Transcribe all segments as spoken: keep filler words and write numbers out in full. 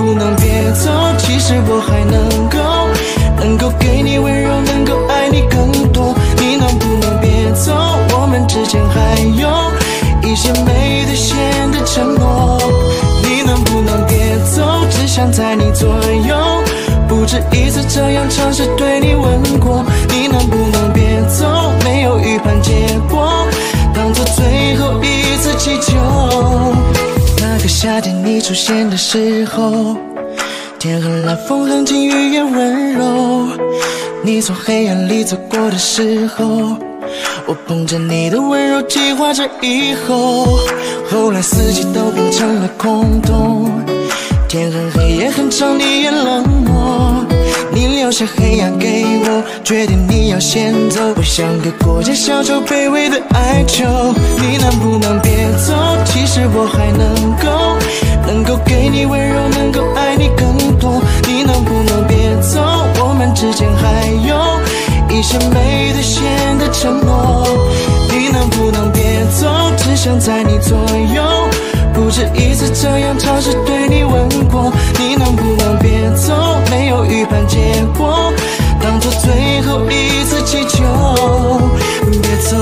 不能别走？其实我还能够，能够给你温柔，能够爱你更多。你能不能别走？我们之间还有一些没兑现的承诺。你能不能别走？只想在你左右，不止一次这样尝试对你吻过。你能不能别走？没有预判结果，当作最后一次祈求。那个夏天你出现的时候，天很蓝，风很轻，语言温柔。你从黑暗里走过的时候，我捧着你的温柔计划着以后。后来四季都变成了空洞，天很黑夜很长，你也冷漠。你留下黑暗给我，决定你要先走。我像个过街小丑，卑微的哀求。你能不能别走？其实我还能够，能够给你温柔，能够爱你更多。你能不能别走？我们之间还有一些没兑现的承诺。你能不能别走？只想在你左右，不止一次这样尝试对你吻过。你能不能别走？没有预判结果，当作最后一次祈求。别走。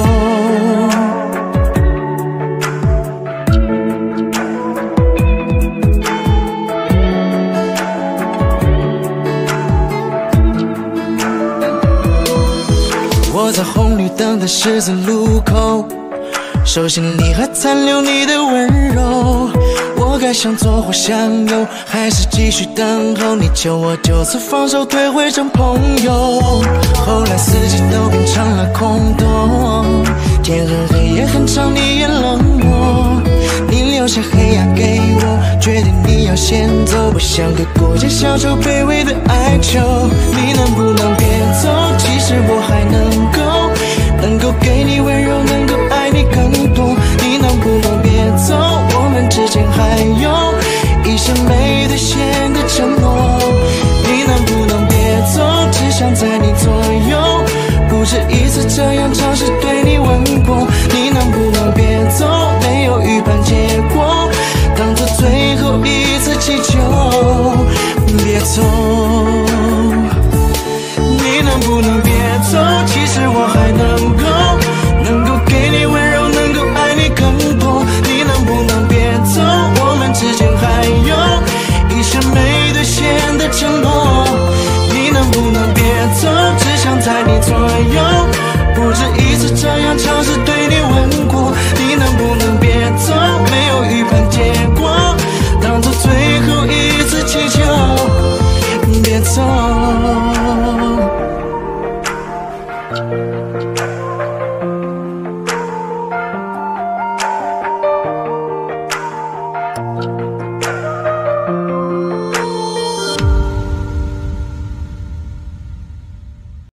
我在红绿灯的十字路口，手心里还残留你的温柔。我该向左或向右，还是继续等候？你求我就此放手，退回成朋友。后来四季都变成了空洞，天很黑夜很长，你也冷漠。你留下黑暗给我，决定你要先走。我像个过街小丑，卑微的哀求。你能不能别走？其实我还能够，能够给你温柔，能够爱你更多。你能不能别走？我们之间还有一些没兑现的承诺。你能不能别走？只想在你左右，不止一次这样尝试对你吻过。你能不能别走？没有预判结果，当作最后一次祈求。别走。你能不能别走？其实我还能够，能够给你温柔，能够爱你更多。你能不能别走？我们之间还有一些没兑现的承诺。你能不能别走？只想在你左右，不止一次这样尝试对你吻过。你能不能别走？没有预判结果，当作最后一次祈求。别走。